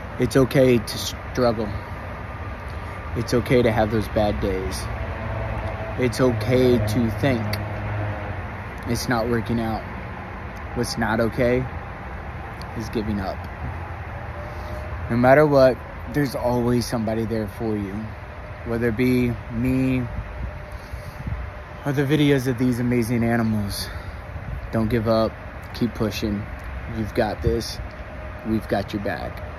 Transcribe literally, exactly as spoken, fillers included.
It's okay to struggle. It's okay to have those bad days. It's okay to think it's not working out. What's not okay is giving up. No matter what, there's always somebody there for you. Whether it be me or the videos of these amazing animals. Don't give up. Keep pushing. You've got this. We've got your back.